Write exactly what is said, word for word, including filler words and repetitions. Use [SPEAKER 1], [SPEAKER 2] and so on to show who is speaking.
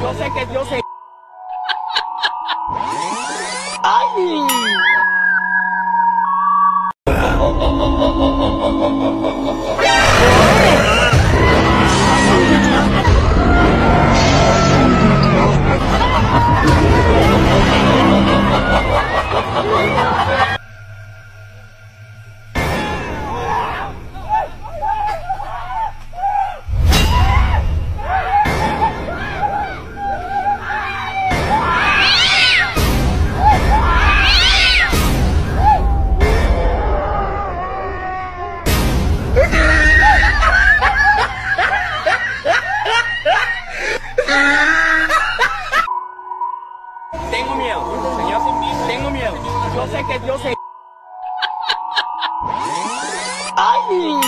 [SPEAKER 1] Yo sé que Dios es... ¡Ay! Tengo miedo, Señor, tengo miedo. Yo sé que Dios es... ¡Ay!